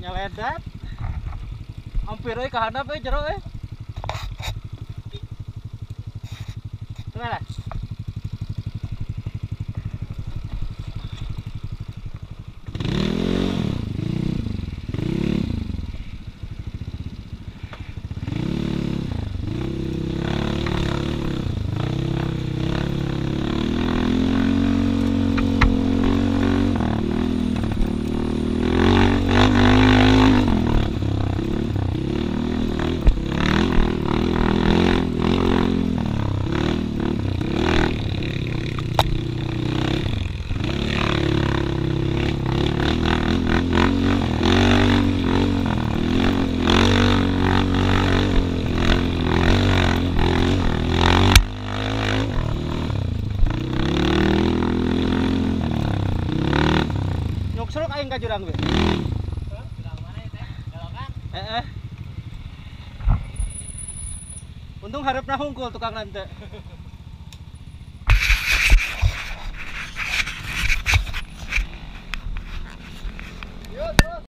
Nyeledat. Hampir euy ka handap euy jero euy. Gimana? Nyokserok aing ka jurang we. Jurang mana ya teh? Belokan? Heeh. Untung hareup hungkul tukang nante.